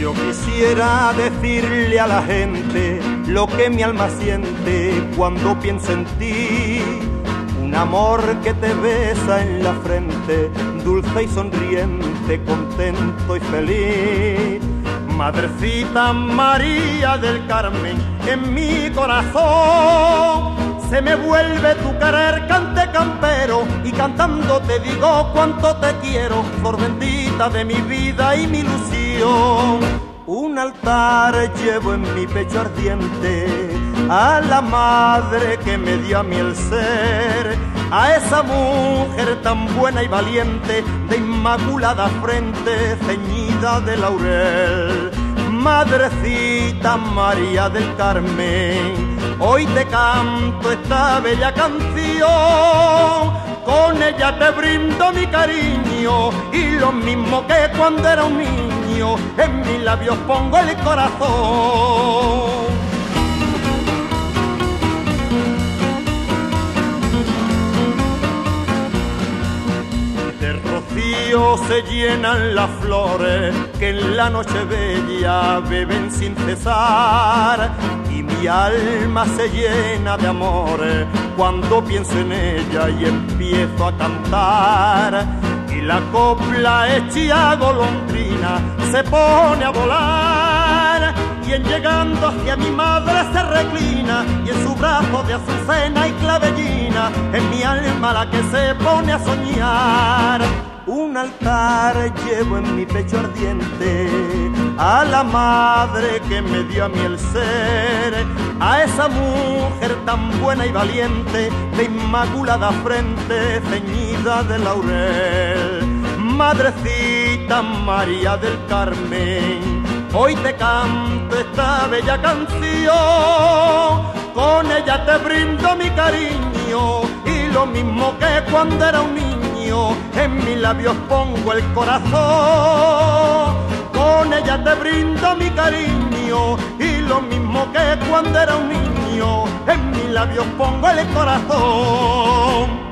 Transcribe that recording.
Yo quisiera decirle a la gente lo que mi alma siente cuando pienso en ti. Un amor que te besa en la frente, dulce y sonriente, contento y feliz. Madrecita María del Carmen, en mi corazón se me vuelve tu querer, cante campero, y cantando te digo cuánto te quiero, flor bendita de mi vida y mi ilusión. Un altar llevo en mi pecho ardiente a la madre que me dio a mí el ser, a esa mujer tan buena y valiente, de inmaculada frente ceñida de laurel. Madrecita María del Carmen, hoy te canto esta bella canción, con ella te brindo mi cariño y lo mismo que cuando era un niño, en mis labios pongo el corazón. De rocío se llenan las flores que en la noche bella beben sin cesar, y mi alma se llena de amores cuando pienso en ella y empiezo a cantar. Y la copla hecha golondrina se pone a volar, y en llegando hacia mi madre se reclina, y en su brazo de azucena y clavellina en mi alma la que se pone a soñar. Un altar llevo en mi pecho ardiente a la madre que me dio a mí el ser, a esa mujer tan buena y valiente, de inmaculada frente ceñida de laurel. Madrecita María del Carmen, hoy te canto esta bella canción, con ella te brindo mi cariño y lo mismo que cuando era un niño, en mis labios pongo el corazón. Con ella te brindo mi cariño y lo mismo que cuando era un niño, en mis labios pongo el corazón.